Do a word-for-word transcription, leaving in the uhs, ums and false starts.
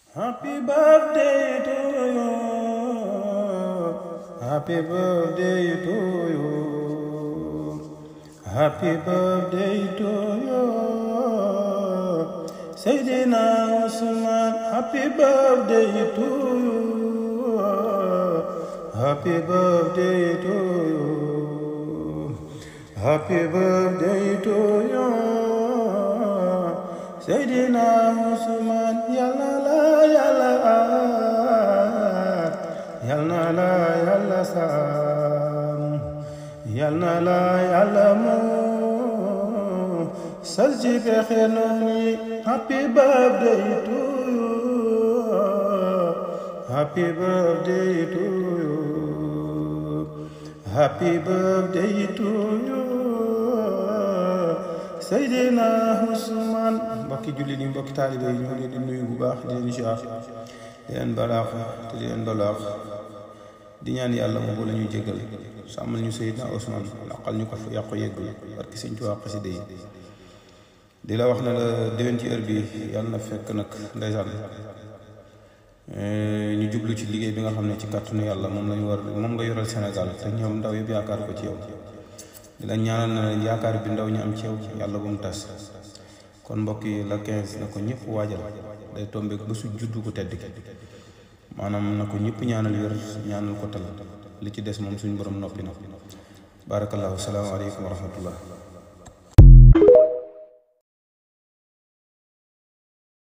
Happy birthday to you. Happy birthday to you. Happy birthday to you. Sayyidina Usman. Happy birthday to you. Happy birthday to you. Happy birthday to you. Sayyidina Usman. Yalla la yalla yalla la yalla sam yalla la yalla mo salji be khenoni. Happy birthday to you. Happy birthday to you. Happy birthday to you. Sayyidina Usman. Mbokki julli ni mbokki taalibe yi ñoo leen di nuyu bu baax di leen ziar di leen balaax te di leen dolaax di ñaan yàlla mu boole ñu jégal sàmmal ñu Sayyidina Usman laqal ñu ko fa yàqu yeggul barki Sëñ Tuubaa xasida yi di la wax ne la déwén ci heure bi yàlla na fekk nag ndeysaan ñu jublu ci liggéey bi nga xam ne ci kàttanu yàlla moom lañu war moom nga yoral Sénégal te ñoom ndaw yëpp yaakaar ko ci yow di la ñaanal na yaakaar bi ndaw ñu am ci yow yàlla bu mu tas kon mbokk yi la quinze na ko ñëpp waajal day tombeek ba su juddu ko tedd ki maanaam na ko ñëpp ñaanal wér ñaanal ko tal li ci des moom suñu borom noppi na barakallahu salaamaaleykum wa rahmatullah